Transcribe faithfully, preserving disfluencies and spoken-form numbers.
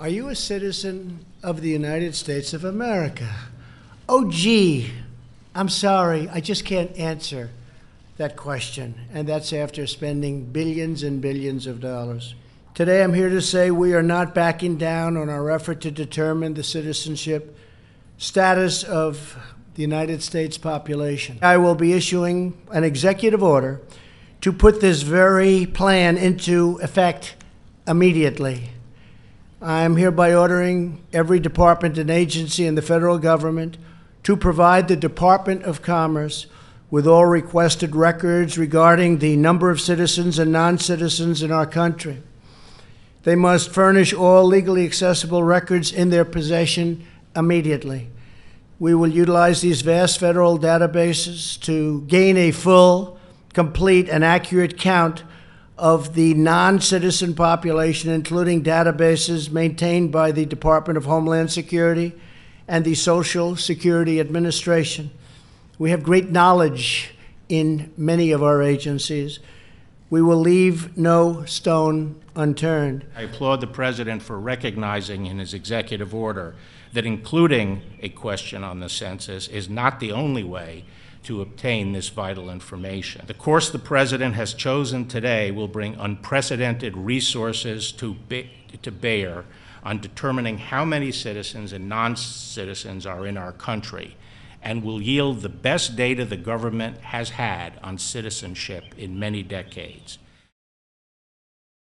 Are you a citizen of the United States of America? Oh, gee, I'm sorry, I just can't answer that question, and that's after spending billions and billions of dollars. Today, I'm here to say we are not backing down on our effort to determine the citizenship status of the United States population. I will be issuing an executive order to put this very plan into effect immediately. I am hereby ordering every department and agency in the federal government to provide the Department of Commerce with all requested records regarding the number of citizens and non-citizens in our country. They must furnish all legally accessible records in their possession immediately. We will utilize these vast federal databases to gain a full, complete, and accurate count of the non-citizen population, including databases maintained by the Department of Homeland Security and the Social Security Administration. We have great knowledge in many of our agencies. We will leave no stone unturned. I applaud the President for recognizing in his executive order that including a question on the census is not the only way to obtain this vital information. The course the President has chosen today will bring unprecedented resources to, be, to bear on determining how many citizens and non-citizens are in our country, and will yield the best data the government has had on citizenship in many decades.